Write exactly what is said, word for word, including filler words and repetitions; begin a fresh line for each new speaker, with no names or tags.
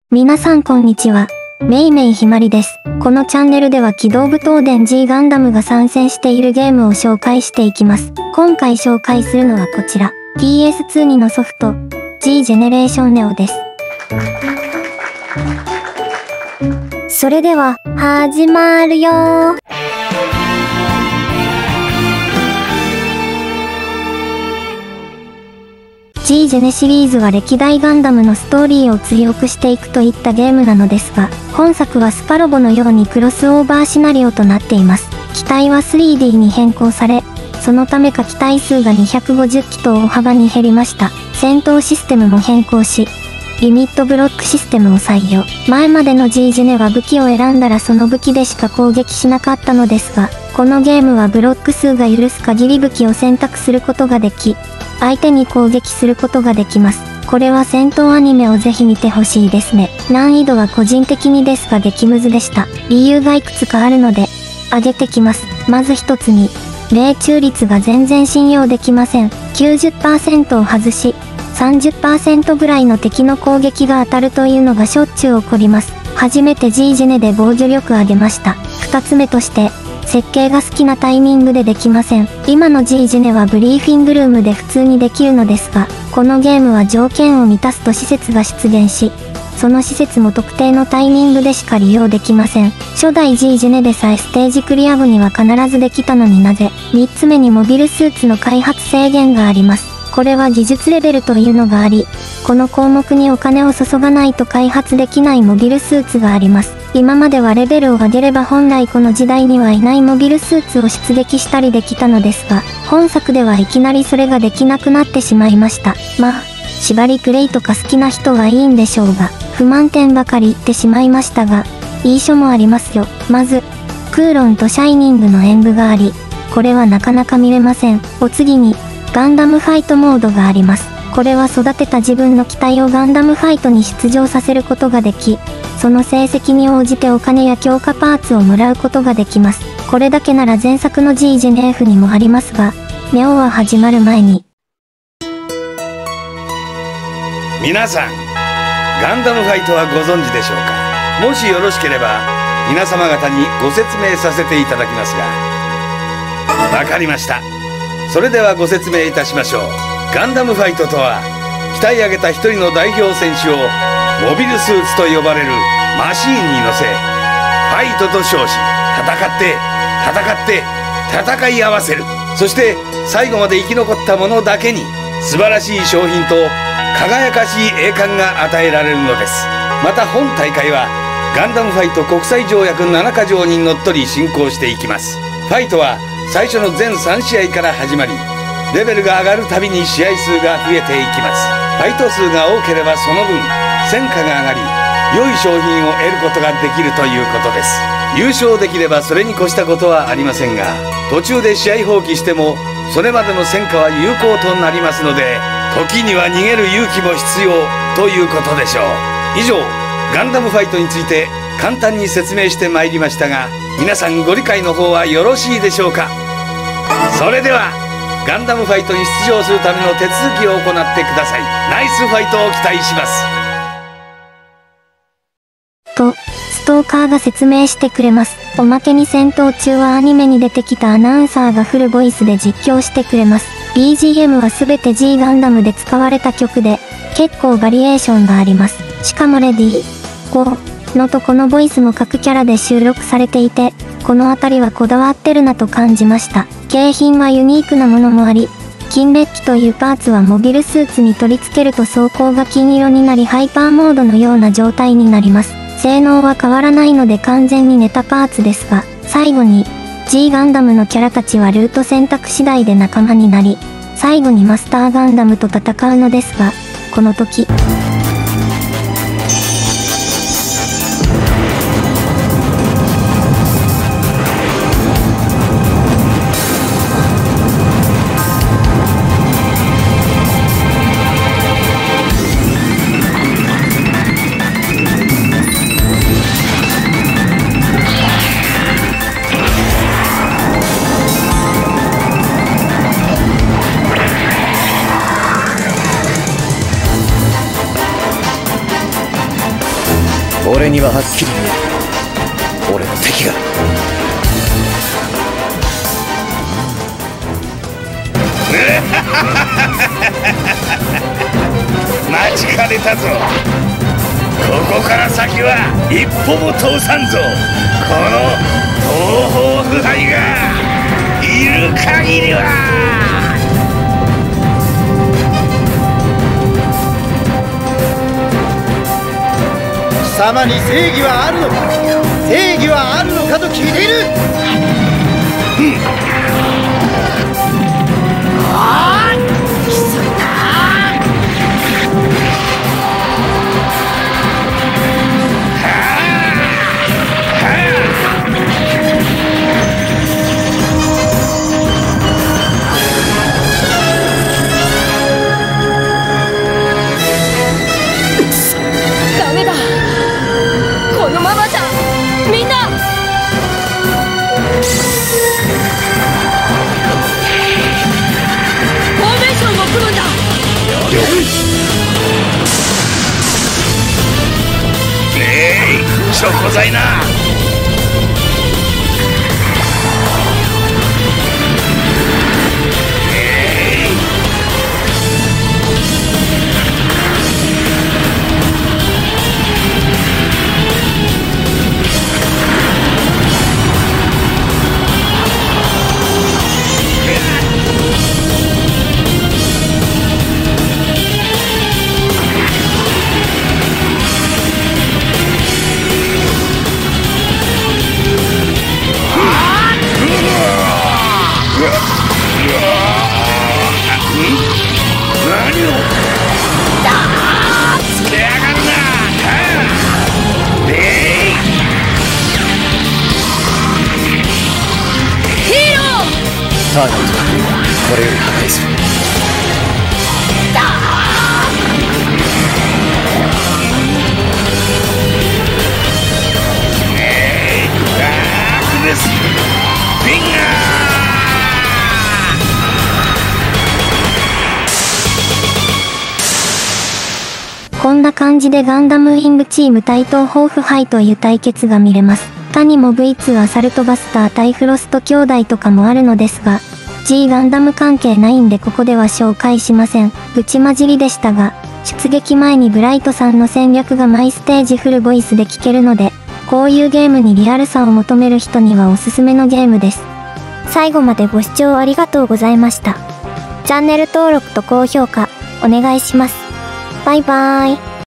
皆さんこんにちは。めいめいひまりです。このチャンネルでは機動武闘伝 G ガンダムが参戦しているゲームを紹介していきます。今回紹介するのはこちら。ピーエスツー にのソフト、G ジェネレーションネオです。それでは、始まるよー。G ジェネシリーズは歴代ガンダムのストーリーを強くしていくといったゲームなのですが、本作はスパロボのようにクロスオーバーシナリオとなっています。機体は スリーディー に変更され、そのためか機体数がにひゃくごじゅっきと大幅に減りました。戦闘システムも変更し、リミットブロックシステムを採用。前までの G ジェネは武器を選んだらその武器でしか攻撃しなかったのですが、このゲームはブロック数が許す限り武器を選択することができ、相手に攻撃することができます。これは戦闘アニメをぜひ見てほしいですね。難易度は個人的にですが激ムズでした。理由がいくつかあるので、挙げてきます。まず一つに、命中率が全然信用できません。きゅうじゅっパーセント を外し、さんじゅっパーセント ぐらいの敵の攻撃が当たるというのがしょっちゅう起こります。初めて G ジェネで防御力上げました。二つ目として、設計が好きなタイミングでできません。今の G ジェネはブリーフィングルームで普通にできるのですが、このゲームは条件を満たすと施設が出現し、その施設も特定のタイミングでしか利用できません。初代 G ジェネでさえステージクリア後には必ずできたのになぜ、三つ目にモビルスーツの開発制限があります。これは技術レベルというのがあり、この項目にお金を注がないと開発できないモビルスーツがあります。今まではレベルを上げれば本来この時代にはいないモビルスーツを出撃したりできたのですが、本作ではいきなりそれができなくなってしまいました。まあ、縛りプレイとか好きな人はいいんでしょうが、不満点ばかり言ってしまいましたが、いい書もありますよ。まず、クーロンとシャイニングの演舞があり、これはなかなか見れません。お次に、ガンダムファイトモードがあります。これは育てた自分の機体をガンダムファイトに出場させることができ、その成績に応じてお金や強化パーツをもらうことができます。これだけなら前作の G ジェネ F にもありますが、ネオは始まる前に。
皆さん、ガンダムファイトはご存知でしょうか。もしよろしければ、皆様方にご説明させていただきますが。わかりました。それではご説明いたしましょう。ガンダムファイトとは、鍛え上げた一人の代表選手を、モビルスーツと呼ばれるマシーンに乗せ、ファイトと称し、戦って、戦って、戦い合わせる。そして、最後まで生き残った者だけに、素晴らしい賞品と、輝かしい栄冠が与えられるのです。また本大会は、ガンダムファイト国際条約ななか条にのっとり進行していきます。ファイトは、最初の全さん試合から始まり、レベルが上がるたびに試合数が増えていきます。ファイト数が多ければその分、戦果が上がり、良い商品を得ることができるということです。優勝できればそれに越したことはありませんが、途中で試合放棄しても、それまでの戦果は有効となりますので、時には逃げる勇気も必要ということでしょう。以上、ガンダムファイトについて簡単に説明してまいりましたが、皆さんご理解の方はよろしいでしょうか。それでは、ガンダムファイトに出場するための手続きを行ってください。ナイスファイトを期待します。
と、ストーカーが説明してくれます。おまけに戦闘中はアニメに出てきたアナウンサーがフルボイスで実況してくれます。ビージーエム はすべて G ガンダムで使われた曲で、結構バリエーションがあります。しかもレディー、ゴーのとこのボイスも各キャラで収録されていて、このあたりはこだわってるなと感じました。景品はユニークなものもあり、金メッキというパーツはモビルスーツに取り付けると装甲が金色になりハイパーモードのような状態になります。性能は変わらないので完全にネタパーツですが、最後に G ガンダムのキャラたちはルート選択次第で仲間になり、最後にマスターガンダムと戦うのですが、この時、
俺にははっきり見える。俺の敵が。
待ちかねたぞ。ここから先は一歩も通さんぞ。この東方腐敗がいる限りは。
貴様に正義はあるのか、正義はあるのかと聞いている。うん、ああ、貴様だ。
ダメだ、このままじゃみんな。フォーメーションを組むんだ。
了解。えい、チョコザイな。
ターゲットはこれより破壊する。
えい、ダークネスフィンガ
ー。こんな感じでガンダムウィングチーム対東方腐敗という対決が見れます。他にも ブイツー アサルトバスター対フロスト兄弟とかもあるのですが、G ガンダム関係ないんでここでは紹介しません。ぶちまじりでしたが、出撃前にブライトさんの戦略がマイステージフルボイスで聞けるので、こういうゲームにリアルさを求める人にはおすすめのゲームです。最後までご視聴ありがとうございました。チャンネル登録と高評価、お願いします。バイバーイ。